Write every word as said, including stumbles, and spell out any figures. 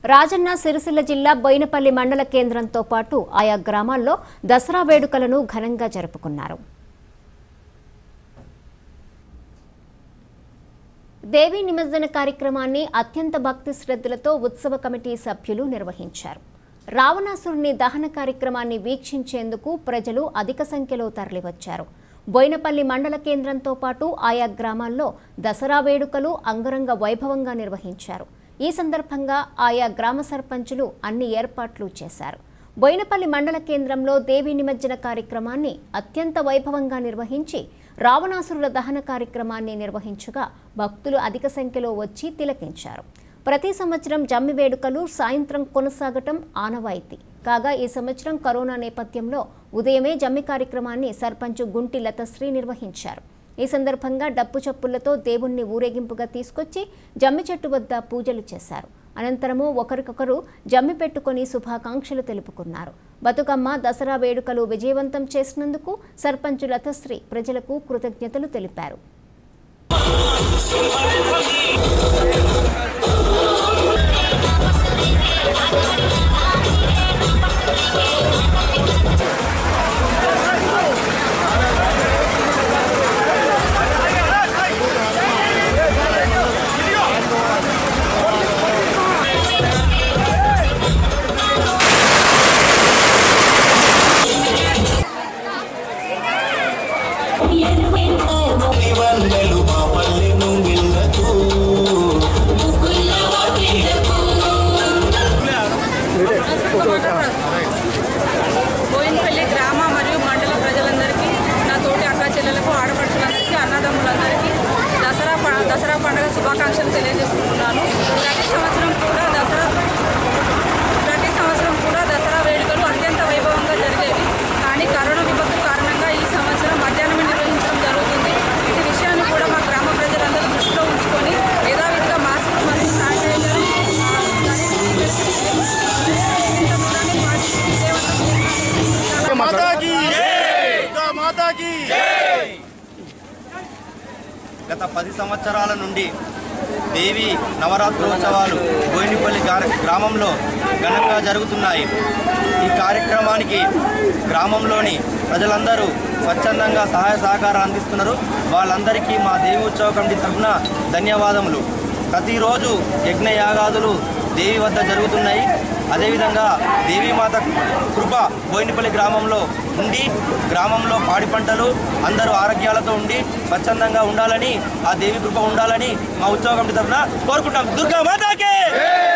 రాజన్న సిరిసిల్ల జిల్లా బోయినపల్లి మండల కేంద్రంతో పాటు ఆయా గ్రామాల్లో దసరా వేడుకలను ఘనంగా జరుపుకున్నారు. దేవీ నిమజ్జన కార్యక్రమాన్ని అత్యంత భక్తి శ్రద్ధలతో ఉత్సవ కమిటీ సభ్యులు నిర్వహించారు. రావణాసురుని దహన కార్యక్రమాన్ని వీక్షించేందుకు ప్రజలు అధిక సంఖ్యలో తరలివచ్చారు. బోయినపల్లి మండల కేంద్రంతో పాటు ఆయా గ్రామాల్లో దసరా వేడుకలు అంగరంగ వైభవంగా నిర్వహించారు. ఈ సందర్భంగా ఆయా గ్రామ సర్పంచులు అన్ని ఏర్పాట్లు చేశారు. బోయినపల్లి మండల కేంద్రంలో దేవీ నిమజ్జన కార్యక్రమాన్ని అత్యంత వైభవంగా నిర్వహించి రావణాసురుల దహన కార్యక్రమాన్ని నిర్వహించగా భక్తులు అధిక సంఖ్యలో వచ్చి తిలకించారు. ప్రతి సంవత్సరం జమ్మి వేడుకలు సాయంత్రం కొనసాగటం ఆనవాయితీ కాగా ఈ సంవత్సరం కరోనా నేపథ్యంలో ఉదయమే జమ్మి కార్యక్రమాన్ని సర్పంచ్ గుంటి లతశ్రీ నిర్వహించారు. ఈ సందర్భంగా డప్పు చప్పులతో దేవుణ్ణి ఊరేగింపుగా తీసుకొచ్చి జమ్మి చెట్టు వద్ద పూజలు చేశారు. అనంతరము ఒకరికొకరు జమ్మి పెట్టుకుని శుభాకాంక్షలు తెలుపుకున్నారు. బతుకమ్మ దసరా వేడుకలు విజయవంతం చేసినందుకు సర్పంచ్ లతశ్రీ ప్రజలకు కృతజ్ఞతలు తెలిపారు. బోయినపల్లి గ్రామ మరియు మండల ప్రజలందరికీ, నా తోటి అక్క చెల్లెలకు, ఆడపడుచులందరికీ, అన్నదమ్ములందరికీ దసరా దసరా పండుగ శుభాకాంక్షలు తెలియజేసుకుంటున్నాను. ప్రతి సంవత్సరం కూడా దసరా ప్రతి సంవత్సరం కూడా దసరా వేడుకలు అత్యంత వైభవంగా జరిగేవి. కానీ కరోనా విపత్తు కారణంగా ఈ సంవత్సరం మధ్యాహ్నమే నిర్వహించడం జరుగుతుంది. ఈ విషయాన్ని కూడా మా గ్రామ ప్రజలందరూ దృష్టిలో ఉంచుకొని యథావిధిగా మాస్కులు మరియు శానిటైజర్ గత పది సంవత్సరాల నుండి దేవి నవరాత్రోత్సవాలు బోయినపల్లి గ్రామంలో ఘనంగా జరుగుతున్నాయి. ఈ కార్యక్రమానికి గ్రామంలోని ప్రజలందరూ స్వచ్ఛందంగా సహాయ సహకారాలు అందిస్తున్నారు. వాళ్ళందరికీ మా దేవి ఉత్సవ కమిటీ తరఫున ధన్యవాదములు. ప్రతిరోజు యజ్ఞ యాగాదులు దేవి వద్ద జరుగుతున్నాయి. అదేవిధంగా దేవీమాత కృప బోయినపల్లి గ్రామంలో ఉండి గ్రామంలో పాడి పంటలు అందరూ ఆరోగ్యాలతో ఉండి స్వచ్ఛందంగా ఉండాలని, ఆ దేవి కృప ఉండాలని మా ఉత్సవ కమిటీ తరఫున కోరుకుంటాం. దుర్గా మాతాకి!